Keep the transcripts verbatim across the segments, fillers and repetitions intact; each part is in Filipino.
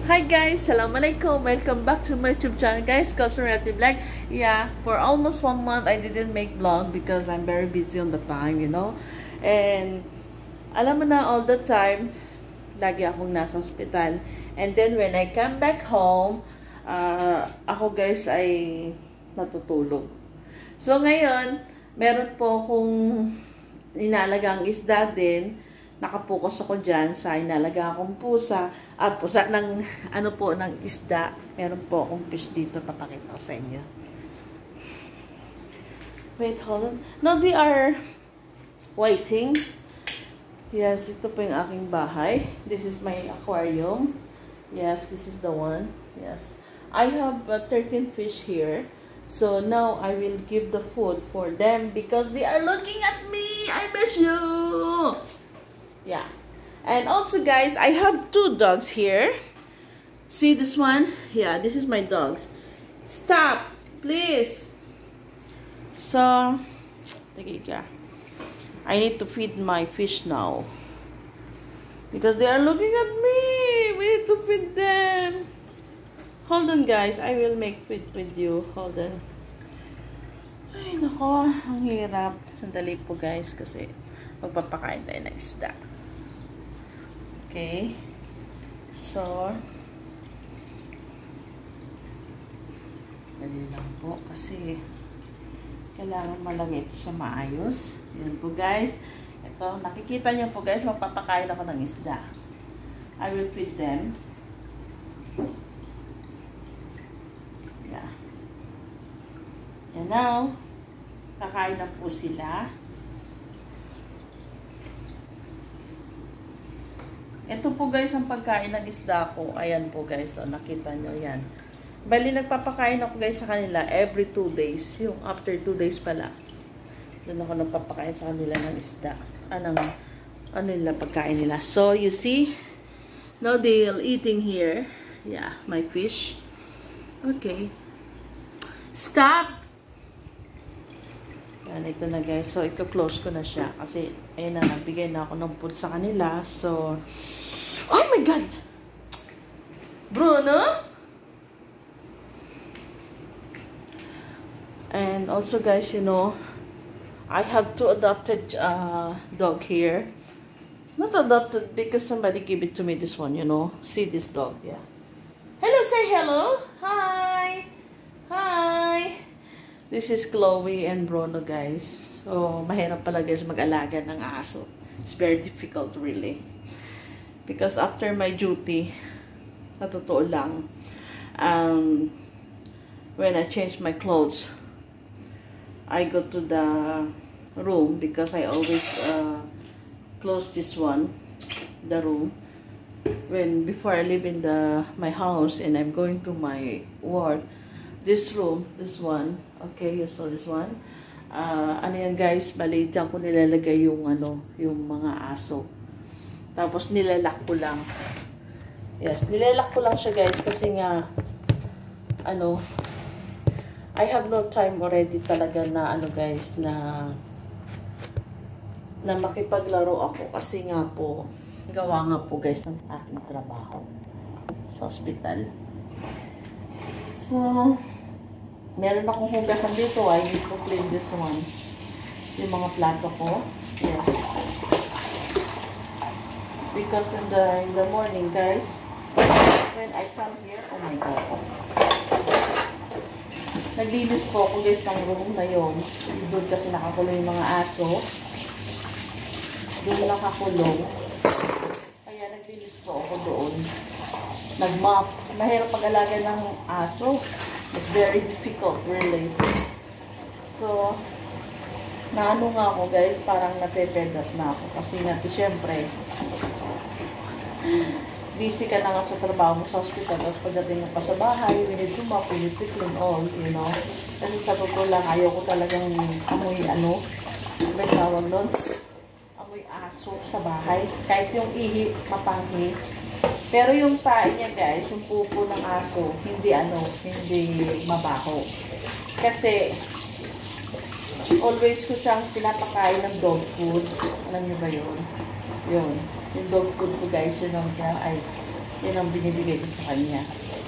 Hi guys, Assalamualaikum. Welcome back to my YouTube channel, guys. Cosmorati Vlog. Yeah, for almost one month I didn't make vlog because I'm very busy on the time, you know. And alam mo na, all the time lagi akong nasa hospital. And then when I come back home, uh, ako guys ay natutulog. So ngayon, meron po akong inalagang isda din. Nakapokus ako dyan sa inalaga akong pusa at pusa ng ano po ng isda. Meron po akong fish dito, papakita ko sa inyo. Wait, hold on. No, they are waiting. Yes, ito po yung aking bahay. This is my aquarium. Yes, this is the one. Yes, I have uh, thirteen fish here. So now I will give the food for them because they are looking at me. I miss you. Yeah, and also guys, I have two dogs here. See this one? Yeah, this is my dogs. Stop, please. So, I need to feed my fish now because they are looking at me. We need to feed them. Hold on guys, I will make feed with you. Hold on. Ay nako, ang hirap. Sandali po guys kasi magpapakain tayo ng isda. Okay, so dali lang po kasi kailangan malagay ito sa maayos. Yan po guys, ito nakikita niyo po guys, magpapakain ako ng isda. I will feed them. Yeah, and now kakain na po sila. Ito po guys ang pagkain ng isda ko. Ayan po guys. O, nakita nyo yan. Bali nagpapakain ako guys sa kanila every two days. Yung after two days pala. Doon ako nagpapakain sa kanila ng isda. Anong, ano nila pagkain nila. So you see. Now they're eating here. Yeah, my fish. Okay. Stop! Yan, ito na guys. So, ika-close ko na siya. Kasi, ayun na, nagbigay na ako ng food sa kanila. So, oh my God! Bruno? And also guys, you know, I have two adopted uh, dog here. Not adopted because somebody gave it to me, this one, you know. See this dog, yeah. Hello, say hello. Hi! Hi! This is Chloe and Bruno, guys. So, mahirap pala guys mag-alaga ng aso. It's very difficult really. Because after my duty, sa totoo lang, um, when I change my clothes, I go to the room because I always uh, close this one, the room. When before I live in the my house and I'm going to my work, this room, this one, okay, you saw this one. Uh, ano yan guys, bali dyan ko nilalagay yung ano, yung mga aso. Tapos nilalak ko lang. Yes, nilalak ko lang siya guys kasi nga, ano, I have no time already talaga na ano guys, na na makipaglaro ako kasi nga po, gawa nga po guys ng aking trabaho sa hospital. So, meron akong hugasan dito. I need to clean this one. Yung mga plato ko. Yes. Because in the in the morning, guys, when I come here, oh my God. Naglinis po ako guys ng room na yun. Doon kasi nakakulong yung mga aso. Doon nakakulong. Kaya naglinis po ako doon. Nag-mop. Mahirap pag-alaga ng aso. It's very difficult, really. So, naano nga ako, guys, parang napeped up na ako. Kasi nga, siyempre, busy ka na nga sa trabaho mo sa hospital. Tapos pagdating mo pa sa bahay, we need to mop, we need to clean all, you know. Kasi sa totoo lang, ayaw ko talagang amoy, ano, may tawag doon, amoy aso sa bahay. Kahit yung ihi, mapanghi. Pero yung pain niya guys, yung pupo ng aso, hindi ano, hindi mabaho. Kasi, always ko siyang pinapakain ng dog food. Alam niyo ba yun? Yun. Yung dog food ko guys, yun ang ay Yan ang binibigay ko sa kanya.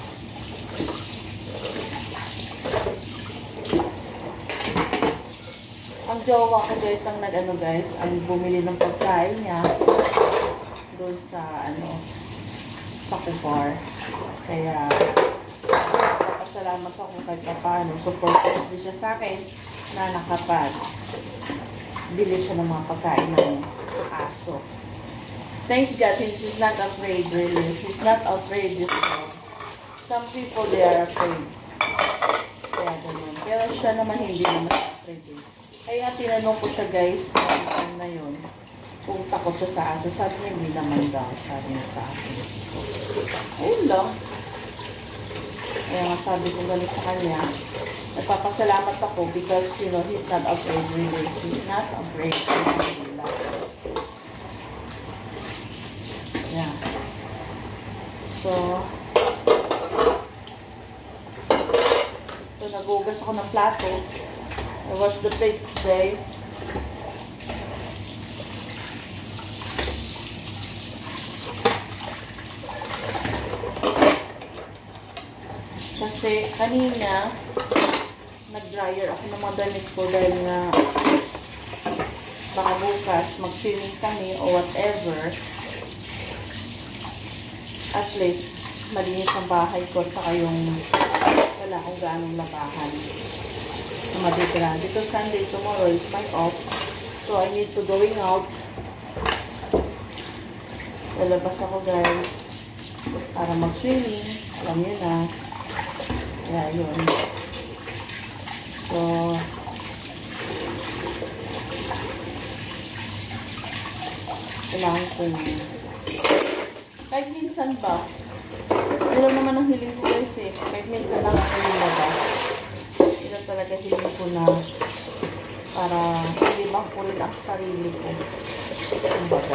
Ang jowa ko guys, ang nag-ano guys, ang bumili ng pagkain niya doon sa ano, sa Kupar. Kaya, papasalamat ako kahit paano. Supportive din siya sa akin na nakapag bili siya ng mga pagkain ng aso. Thanks God, he's not afraid really. He's not afraid this dog. Some people, they are afraid. Kaya ganun. Pero siya naman hindi naman afraid. Eh. Kaya tinanong ko siya guys, na, na yun, kung takot siya sa aso. Sabi niya, hindi naman daw. Sabi niya sa akin. Ayun lang. Kaya nga sabi ko ganun sa kanya, nagpapasalamat ako because, you know, he's not afraid really. He's not afraid. Yeah. So, so nagugas ako ng plato. I washed the plates today. Kasi kanina, nag-dryer ako ng mga damit ko dahil nga baka bukas mag-swimming kami o whatever. At least, malinis ang bahay ko saka yung wala akong ganong labahan. Maditira. Dito Sunday, tomorrow is my off. So, I need to going out. Lalabas ako guys para mag-swimming. Alam nyo na. Kaya yun. So, kailangan ko yun. Kahit minsan ba, yun naman ang hiling ko guys eh. Kahit minsan lang ako yung labas. Yun talaga hiling ko na para hilibang ko rin ang sarili ko. Kumbaga.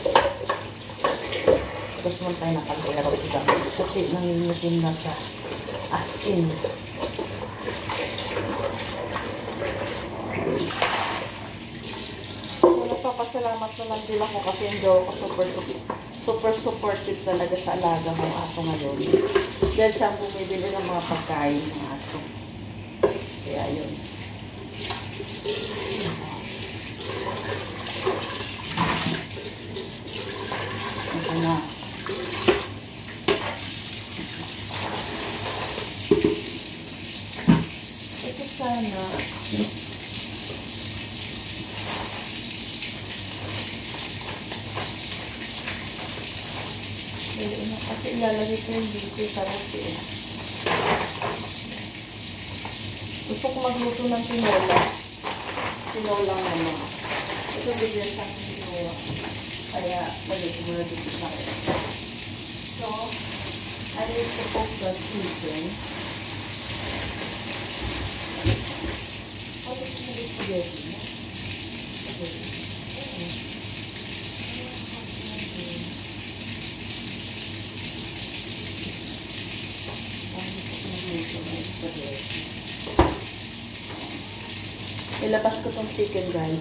Tapos mo tayo nakalera ko siya. Kasi nangingitin na siya. As in. So, nagpapasalamat na lang din ako kasi yung jowa ko super, super supportive talaga sa alaga ng aso ngayon. Dahil siya bumibili ng mga pagkain ng aso. Kaya yun. Ito na. Ito sana. Kasi ilalagay ko yung dito sa roti. Gusto ko magluto ng tinola. Tinola naman. Ito bigyan sa tinola. Kaya magluto mo na dito sa akin. So, I need to cook the chicken. What is the spaghetti? Ilabas ko tong chicken guys.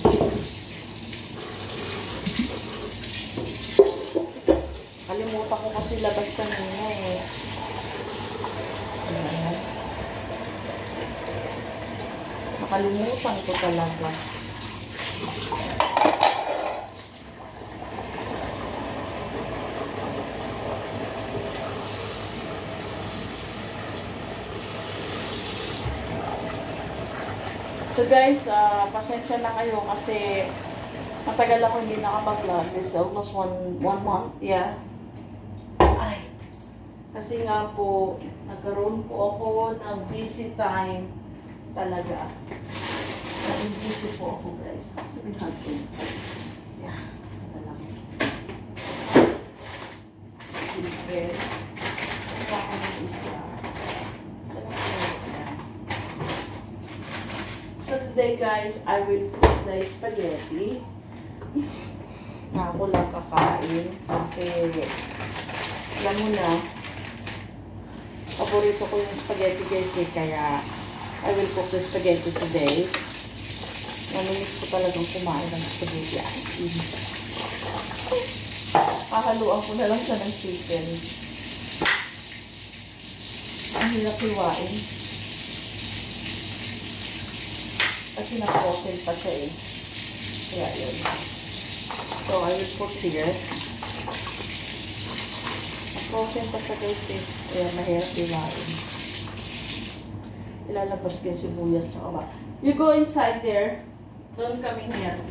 Kalimutan ko kasi labas kanina eh. Ayan. Nakalimutan ko talaga. So guys, uh, pasensya na kayo kasi matagal ako hindi nakapag-vlog. This is almost one, one month, yeah. Ay, kasi nga po, nagkaroon po ako ng busy time talaga. Naging busy po ako guys. Sabi natin. Yeah, ito lang. Sige. Ito ako ng isa. So today guys, I will cook the spaghetti. Na ako lang kakain kasi alam mo na paborito ko yung spaghetti guys eh, kaya I will cook the spaghetti today. Naminis ko talagang kumain ng spaghetti. Kahaluan ko na lang siya ng chicken. hirap hiwain. Kasi na-frozen pa siya eh. Kaya yun. So, I will put here. Na-frozen pa siya guys eh. Kaya mahirap hiwain. Ilalabas ko yung sibuyas sa kaba. You go inside there. Don't come in here.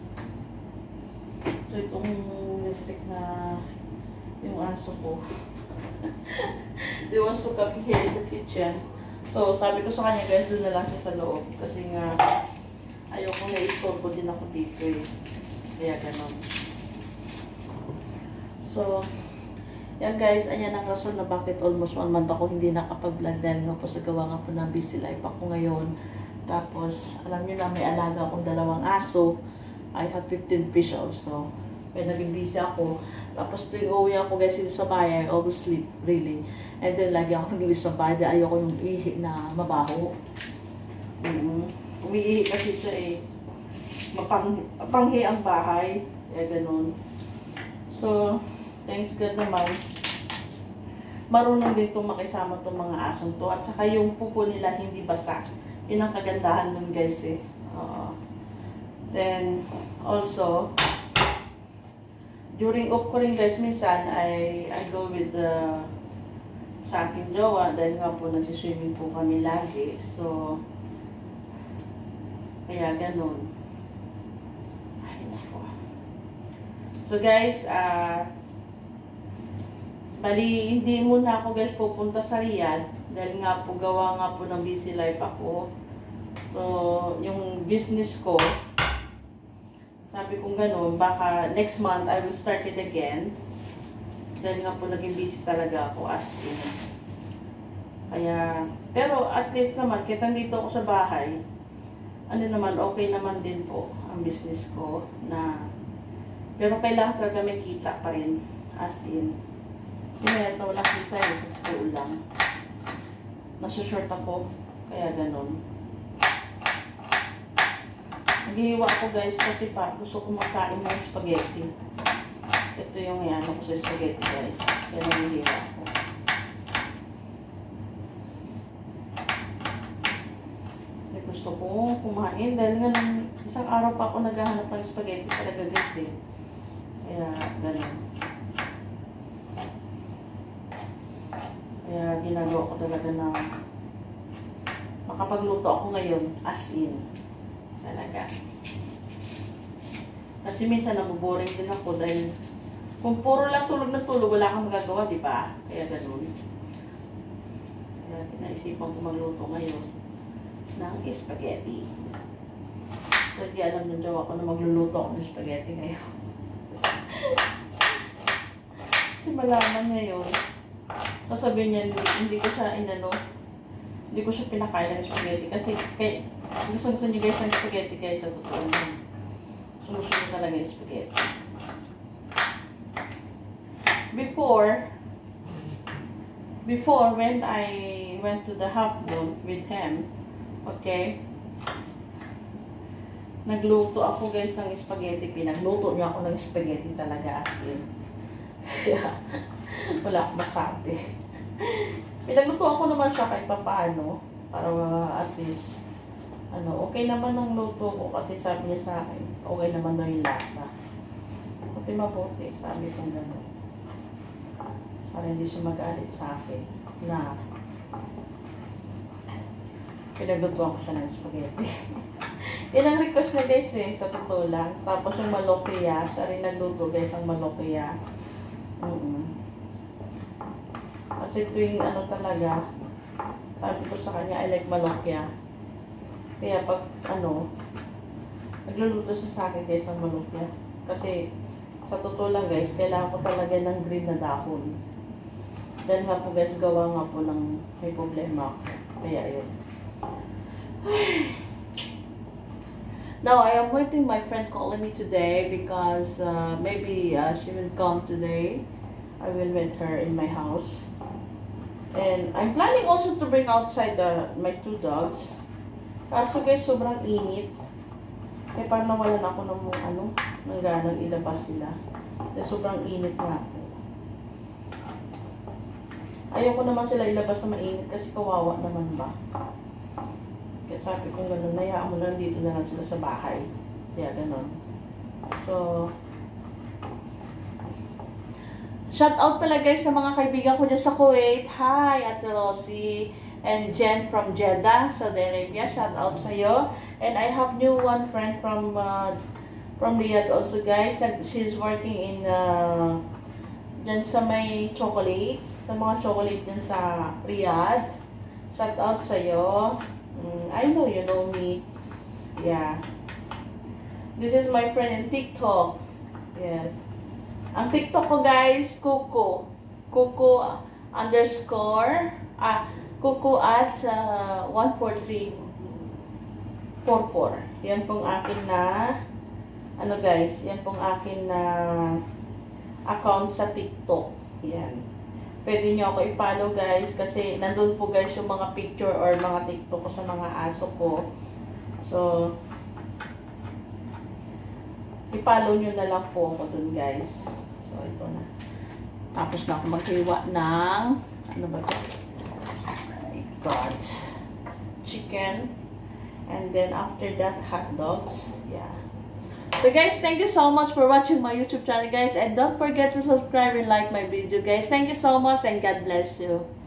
So, itong lipstick na yung aso ko. They wants to come here in the kitchen. So, sabi ko sa kanya, guys, doon na lang siya sa loob. Kasi nga, ayoko na istorbo din ako dito eh. Kaya ganon. So, yan guys, ayan ang rason na bakit almost one month ako hindi nakapag-vlog dahil nga po sa gawa nga po ng busy life ako ngayon. Tapos, alam nyo na may alaga akong dalawang aso. I have fifteen fish also. Kaya naging busy ako. Tapos tuwing uwi ako guys sa bahay, I always sleep, really. And then lagi ako nag-ilis sa bahay dahil ayoko yung ihi na mabaho. Mm-hmm. Umiihi kasi siya eh. Mapang, mapanghi ang bahay. Kaya ganun. So, thanks God naman. Marunong din itong makisama itong mga asong to. At saka yung pupo nila hindi basa. Yun ang kagandahan dun guys eh. Uh, then, also, during off ko rin guys, minsan, I, I go with the sa aking jowa. Dahil nga po, nagsiswimming po kami lagi. So, kaya ganun. Ay, nako. So guys, ah, uh, bali, hindi muna ako guys pupunta sa Riyadh dahil nga po gawa nga po ng busy life ako. So, yung business ko, sabi kong gano'n, baka next month I will start it again. Dahil nga po naging busy talaga ako as in. Kaya, pero at least naman, kita dito ako sa bahay, ano naman, okay naman din po ang business ko na, pero kailangan talaga may kita pa rin as in. Kaya ito wala kita eh, sa totoo lang. Nasa-short ako, kaya ganun. Naghihiwa ako guys kasi pa gusto ko makain ng spaghetti. Ito yung yan ako sa spaghetti guys. Kaya naghihiwa ako. May gusto ko kumain dahil nga nang isang araw pa ako naghahanap ng spaghetti talaga guys eh. Kaya ganun. Kaya ginagawa ko talaga na makapagluto ako ngayon as in. Talaga. Kasi minsan nabuboring din ako dahil kung puro lang tulog na tulog, wala kang magagawa, di ba? Kaya ganun. Kaya kinaisipan ko magluto ngayon ng spaghetti. So, di alam ng jowa ko na magluluto ako ng spaghetti ngayon. Kasi malaman ngayon, sasabihin niya, hindi, hindi ko siya inano, hindi ko siya pinakain ng spaghetti kasi kay, gusto gusto niyo guys ng spaghetti guys sa totoo niya. Susunod talaga yung spaghetti. Before, before when I went to the half-moon with him, okay, nagluto ako guys ng spaghetti. Pinagluto niya ako ng spaghetti talaga as in. Kaya, wala akong masabi. Pinagluto ako naman siya kahit pa paano. Para uh, at least, ano, okay naman ang luto ko kasi sabi niya sa akin, okay naman daw yung lasa. Buti mabuti, sabi kong gano'n. Para hindi siya magalit sa akin na pinagluto ko siya ng spaghetti. Yan ang request na guys eh, sa totoo lang. Tapos yung malokya, siya rin nagluto guys ang malokya. Mm-mm. Kasi tuwing ano talaga, sabi ko sa kanya, I like malokya. Kaya pag ano, nagluluto siya sa akin guys ng malokya. Kasi sa totoo lang guys, kailangan ko talaga ng green na dahon. Dahil nga po guys, gawa nga po ng may problema. Kaya yun. Now, I am waiting my friend calling me today because uh, maybe uh, she will come today. I will meet her in my house. And I'm planning also to bring outside the, my two dogs. Kaso guys, sobrang init. Kaya parang nawalan ako ng ano, ng ganang ilabas sila. Kaya sobrang init nga ako. Ayoko naman sila ilabas na mainit kasi kawawa naman ba. Kaya sabi ko gano'n, nayaan mo lang dito na lang sila sa bahay. Kaya gano'n. So, shout out pala guys sa mga kaibigan ko dyan sa Kuwait. Hi, Ate Rosie and Jen from Jeddah, Saudi Arabia. Shout out sa iyo. And I have new one friend from uh, from Riyadh also guys. She's working in uh, dyan sa may chocolate. Sa mga chocolate dyan sa Riyadh. Shout out sa iyo. Mm, I know you know me. Yeah. This is my friend in TikTok. Yes. Ang TikTok ko guys, Kuko. Kuko underscore. Ah, Kuko at uh, one four three four four. Yan pong akin na, ano guys, yan pong akin na account sa TikTok. Yan. Pwede nyo ako i-follow guys kasi nandun po guys yung mga picture or mga TikTok ko sa mga aso ko. So, i-follow nyo na lang po ako dun guys. So, ito na. Tapos na ako maghiwa ng, ano ba ito? Oh my God. Chicken. And then after that, hot dogs. Yeah. So guys, thank you so much for watching my YouTube channel guys. And don't forget to subscribe and like my video guys. Thank you so much and God bless you.